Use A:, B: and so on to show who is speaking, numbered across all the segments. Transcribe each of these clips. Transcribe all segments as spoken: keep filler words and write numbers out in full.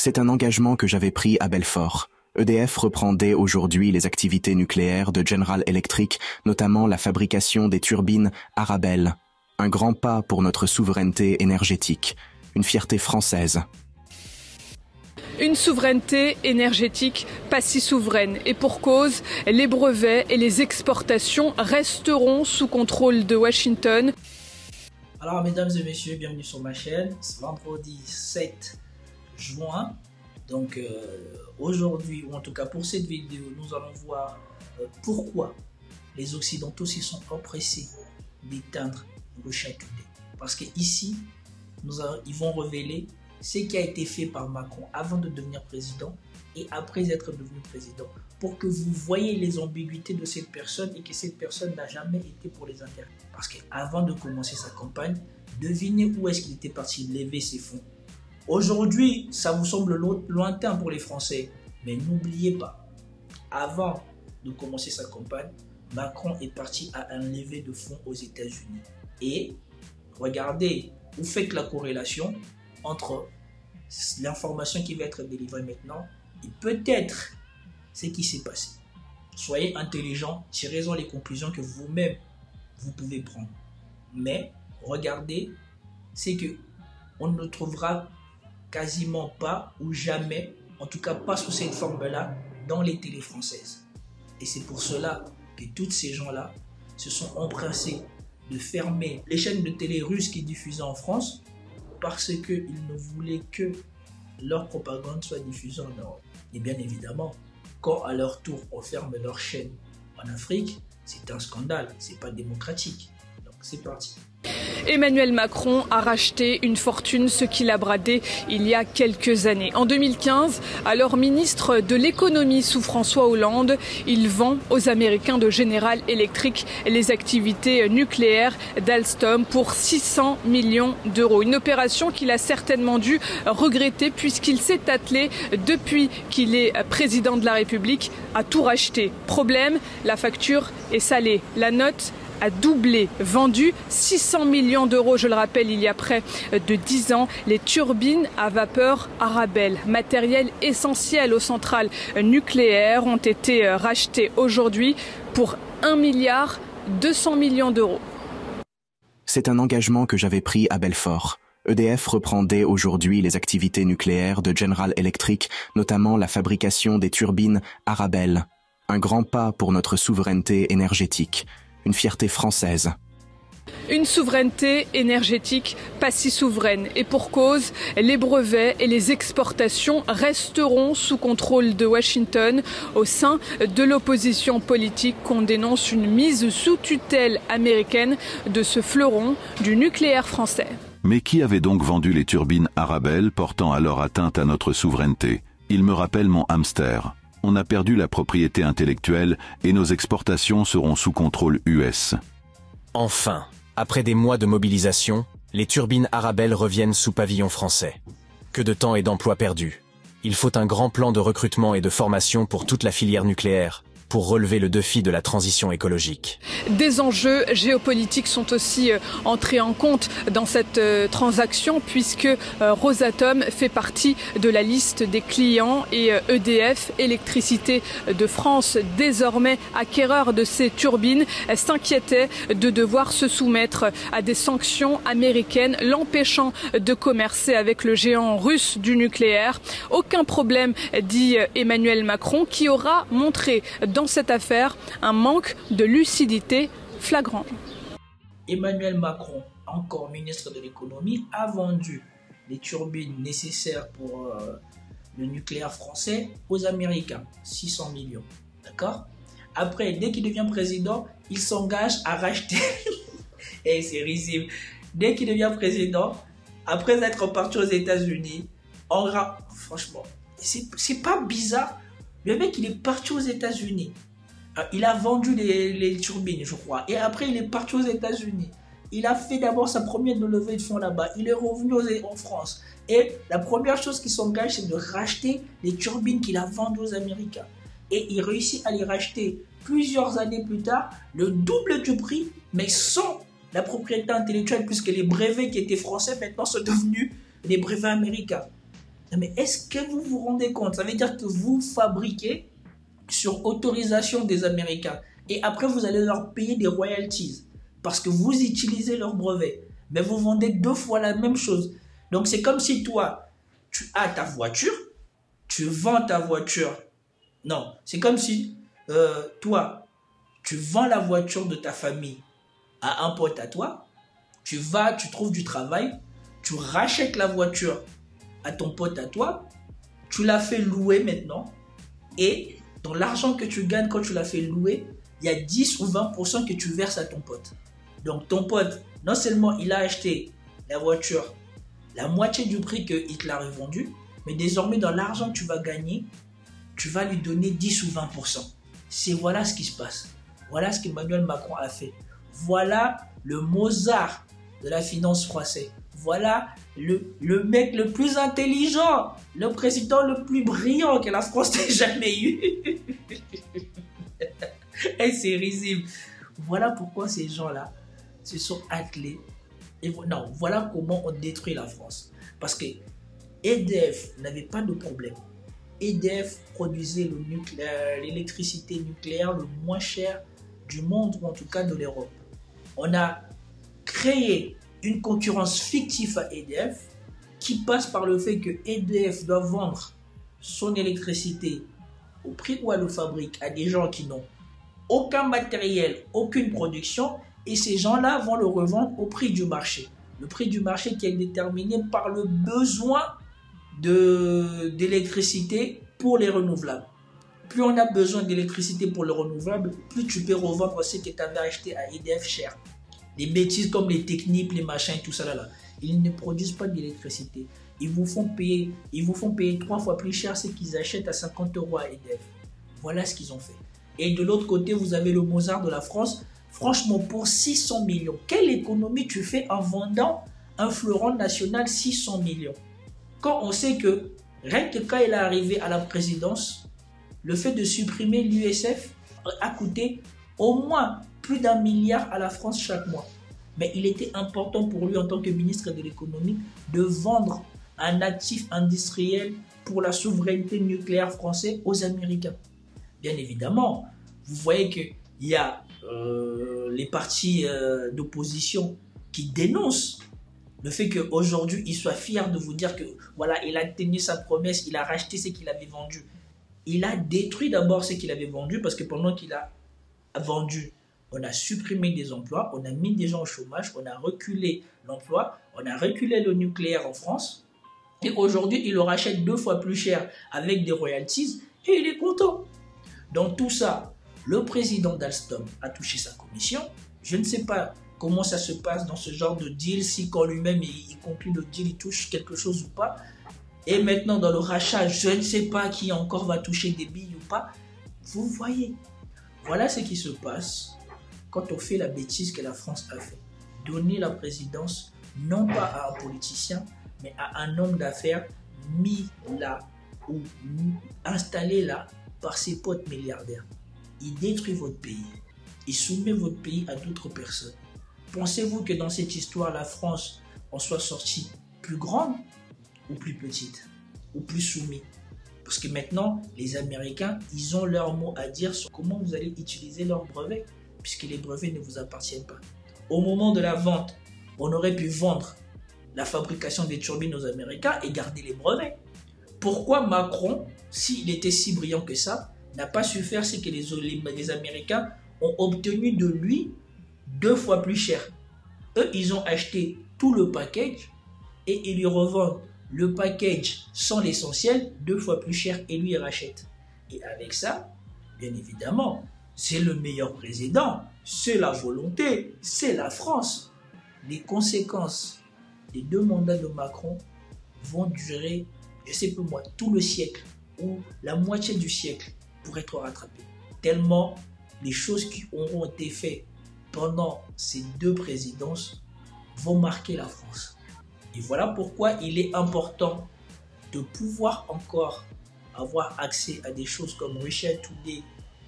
A: C'est un engagement que j'avais pris à Belfort. E D F reprend dès aujourd'hui les activités nucléaires de General Electric, notamment la fabrication des turbines Arabelle. Un grand pas pour notre souveraineté énergétique. Une fierté française.
B: Une souveraineté énergétique pas si souveraine. Et pour cause, les brevets et les exportations resteront sous contrôle de Washington.
C: Alors mesdames et messieurs, bienvenue sur ma chaîne. C'est vendredi sept juin. Donc euh, aujourd'hui, ou en tout cas pour cette vidéo, nous allons voir euh, pourquoi les Occidentaux s'y sont empressés d'éteindre le Châtelet. Parce que ici, nous allons, ils vont révéler ce qui a été fait par Macron avant de devenir président et après être devenu président, pour que vous voyez les ambiguïtés de cette personne et que cette personne n'a jamais été pour les intérêts. Parce qu'avant de commencer sa campagne, devinez où est-ce qu'il était parti lever ses fonds. Aujourd'hui, ça vous semble lointain pour les Français, mais n'oubliez pas, avant de commencer sa campagne, Macron est parti à un lever de fonds aux États-Unis. Et regardez, vous faites la corrélation entre l'information qui va être délivrée maintenant et peut-être ce qui s'est passé. Soyez intelligents, tirez-en les conclusions que vous-même vous pouvez prendre. Mais regardez, c'est que on ne trouvera quasiment pas ou jamais, en tout cas pas sous cette forme-là, dans les télés françaises. Et c'est pour cela que tous ces gens-là se sont empressés de fermer les chaînes de télé russes qui diffusaient en France parce qu'ils ne voulaient que leur propagande soit diffusée en Europe. Et bien évidemment, quand à leur tour on ferme leur chaîne en Afrique, c'est un scandale, c'est pas démocratique. Donc c'est parti.
B: Emmanuel Macron a racheté une fortune, ce qu'il a bradé il y a quelques années. En deux mille quinze, alors ministre de l'économie sous François Hollande, il vend aux Américains de General Electric les activités nucléaires d'Alstom pour six cents millions d'euros. Une opération qu'il a certainement dû regretter puisqu'il s'est attelé depuis qu'il est président de la République à tout racheter. Problème, la facture est salée. La note a doublé, vendu six cents millions d'euros, je le rappelle, il y a près de dix ans. Les turbines à vapeur Arabelle, matériel essentiel aux centrales nucléaires, ont été rachetées aujourd'hui pour un milliard deux cents millions d'euros.
A: C'est un engagement que j'avais pris à Belfort. E D F reprend dès aujourd'hui les activités nucléaires de General Electric, notamment la fabrication des turbines Arabelle. Un grand pas pour notre souveraineté énergétique. Une fierté française.
B: Une souveraineté énergétique pas si souveraine. Et pour cause, les brevets et les exportations resteront sous contrôle de Washington. Au sein de l'opposition politique, qu'on dénonce une mise sous tutelle américaine de ce fleuron du nucléaire français.
D: Mais qui avait donc vendu les turbines Arabelle, portant alors atteinte à notre souveraineté? Il me rappelle mon hamster. On a perdu la propriété intellectuelle et nos exportations seront sous contrôle U S.
E: Enfin, après des mois de mobilisation, les turbines Arabelle reviennent sous pavillon français. Que de temps et d'emplois perdus. Il faut un grand plan de recrutement et de formation pour toute la filière nucléaire, pour relever le défi de la transition écologique.
B: Des enjeux géopolitiques sont aussi euh, entrés en compte dans cette euh, transaction puisque euh, Rosatom fait partie de la liste des clients et euh, E D F, Électricité de France, désormais acquéreur de ces turbines, euh, s'inquiétait de devoir se soumettre à des sanctions américaines l'empêchant de commercer avec le géant russe du nucléaire. Aucun problème, dit euh, Emmanuel Macron, qui aura montré dans cette affaire un manque de lucidité flagrant.
C: Emmanuel Macron, encore ministre de l'économie, a vendu les turbines nécessaires pour euh, le nucléaire français aux Américains, six cents millions. D'accord? Après, dès qu'il devient président, il s'engage à racheter. Et c'est risible. Dès qu'il devient président, après être parti aux États-Unis, on ra... franchement, c'est pas bizarre. Le mec, il est parti aux États-Unis. Il a vendu les, les turbines, je crois. Et après, il est parti aux États-Unis. Il a fait d'abord sa première levée de fonds là-bas. Il est revenu en France. Et la première chose qui s'engage, c'est de racheter les turbines qu'il a vendues aux Américains. Et il réussit à les racheter plusieurs années plus tard, le double du prix, mais sans la propriété intellectuelle, puisque les brevets qui étaient français maintenant sont devenus des brevets américains. Mais est-ce que vous vous rendez compte? Ça veut dire que vous fabriquez sur autorisation des Américains. Et après, vous allez leur payer des royalties parce que vous utilisez leurs brevets. Mais vous vendez deux fois la même chose. Donc, c'est comme si toi, tu as ta voiture, tu vends ta voiture. Non, c'est comme si euh, toi, tu vends la voiture de ta famille à un pote à toi. Tu vas, tu trouves du travail, tu rachètes la voiture à ton pote à toi, tu la fais louer maintenant et dans l'argent que tu gagnes quand tu la fais louer, il y a dix ou vingt pour cent que tu verses à ton pote. Donc ton pote, non seulement il a acheté la voiture la moitié du prix qu'il te l'a revendue, mais désormais dans l'argent que tu vas gagner, tu vas lui donner dix ou vingt pour cent. C'est voilà ce qui se passe. Voilà ce qu'Emmanuel Macron a fait. Voilà le Mozart de la finance française. Voilà le, le mec le plus intelligent, le président le plus brillant que la France n'ait jamais eu. Et c'est risible. Voilà pourquoi ces gens-là se sont attelés. Et non, voilà comment on détruit la France. Parce que E D F n'avait pas de problème. E D F produisait l'électricité nucléaire le moins cher du monde, ou en tout cas de l'Europe. On a créé une concurrence fictive à E D F qui passe par le fait que E D F doit vendre son électricité au prix où elle le fabrique à des gens qui n'ont aucun matériel, aucune production, et ces gens-là vont le revendre au prix du marché. Le prix du marché qui est déterminé par le besoin d'électricité pour les renouvelables. Plus on a besoin d'électricité pour le renouvelable, plus tu peux revendre ce que tu avais acheté à E D F cher. Des bêtises comme les techniques, les machins et tout ça là, là. Ils ne produisent pas d'électricité. Ils vous font payer, ils vous font payer trois fois plus cher ce qu'ils achètent à cinquante euros à E D F. Voilà ce qu'ils ont fait. Et de l'autre côté, vous avez le Mozart de la France. Franchement, pour six cents millions, quelle économie tu fais en vendant un fleuron national six cents millions? Quand on sait que, rien que quand il est arrivé à la présidence, le fait de supprimer l'U S F a coûté au moins plus d'un milliard à la France chaque mois. Mais il était important pour lui en tant que ministre de l'économie de vendre un actif industriel pour la souveraineté nucléaire française aux Américains. Bien évidemment, vous voyez qu'il y a euh, les partis euh, d'opposition qui dénoncent le fait qu'aujourd'hui, il soit fier de vous dire que voilà, il a tenu sa promesse, il a racheté ce qu'il avait vendu. Il a détruit d'abord ce qu'il avait vendu parce que pendant qu'il a vendu, on a supprimé des emplois, on a mis des gens au chômage, on a reculé l'emploi, on a reculé le nucléaire en France. Et aujourd'hui, il le rachète deux fois plus cher avec des royalties et il est content. Dans tout ça, le président d'Alstom a touché sa commission. Je ne sais pas comment ça se passe dans ce genre de deal, si quand lui-même il, il conclut le deal, il touche quelque chose ou pas. Et maintenant, dans le rachat, je ne sais pas qui encore va toucher des billes ou pas. Vous voyez, voilà ce qui se passe quand on fait la bêtise que la France a fait. Donner la présidence, non pas à un politicien, mais à un homme d'affaires mis là ou installé là par ses potes milliardaires. Il détruit votre pays. Il soumet votre pays à d'autres personnes. Pensez-vous que dans cette histoire, la France en soit sortie plus grande ou plus petite ou plus soumise? Parce que maintenant, les Américains, ils ont leur mot à dire sur comment vous allez utiliser leurs brevets, puisque les brevets ne vous appartiennent pas. Au moment de la vente, on aurait pu vendre la fabrication des turbines aux Américains et garder les brevets. Pourquoi Macron, s'il était si brillant que ça, n'a pas su faire ce que les, les, les Américains ont obtenu de lui deux fois plus cher? Eux, ils ont acheté tout le package et ils lui revendent le package sans l'essentiel deux fois plus cher et lui il rachète. Et avec ça, bien évidemment, c'est le meilleur président, c'est la volonté, c'est la France. Les conséquences des deux mandats de Macron vont durer, je sais pas moi, tout le siècle ou la moitié du siècle pour être rattrapés. Tellement les choses qui auront été faites pendant ces deux présidences vont marquer la France. Et voilà pourquoi il est important de pouvoir encore avoir accès à des choses comme Russia Today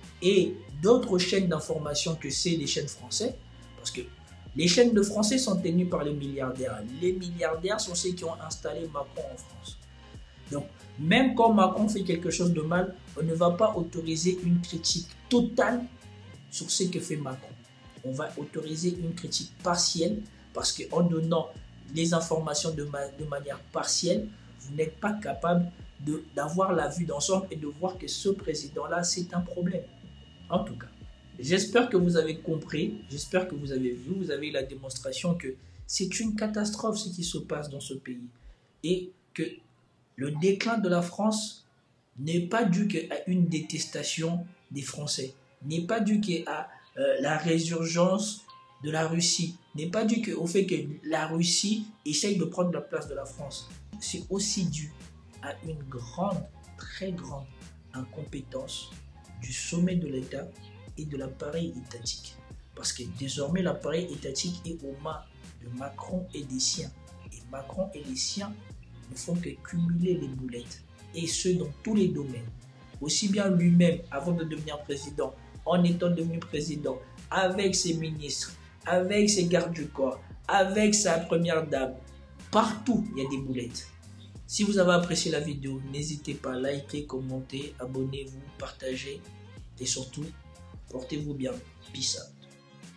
C: et d'autres chaînes d'information que c'est les chaînes françaises, parce que les chaînes de français sont tenues par les milliardaires. Les milliardaires sont ceux qui ont installé Macron en France. Donc, même quand Macron fait quelque chose de mal, on ne va pas autoriser une critique totale sur ce que fait Macron. On va autoriser une critique partielle parce qu'en donnant les informations de, ma de manière partielle, vous n'êtes pas capable d'avoir la vue d'ensemble et de voir que ce président-là, c'est un problème. En tout cas, j'espère que vous avez compris, j'espère que vous avez vu, vous avez eu la démonstration que c'est une catastrophe ce qui se passe dans ce pays et que le déclin de la France n'est pas dû qu'à une détestation des Français, n'est pas dû qu'à euh, la résurgence de la Russie, n'est pas dû au fait que la Russie essaye de prendre la place de la France. C'est aussi dû à une grande, très grande incompétence du sommet de l'État et de l'appareil étatique. Parce que désormais, l'appareil étatique est aux mains de Macron et des siens. Et Macron et les siens ne font que cumuler les boulettes. Et ce, dans tous les domaines. Aussi bien lui-même, avant de devenir président, en étant devenu président, avec ses ministres, avec ses gardes du corps, avec sa première dame. Partout, il y a des boulettes. Si vous avez apprécié la vidéo, n'hésitez pas à liker, commenter, abonnez-vous, partagez et surtout, portez-vous bien. Peace out.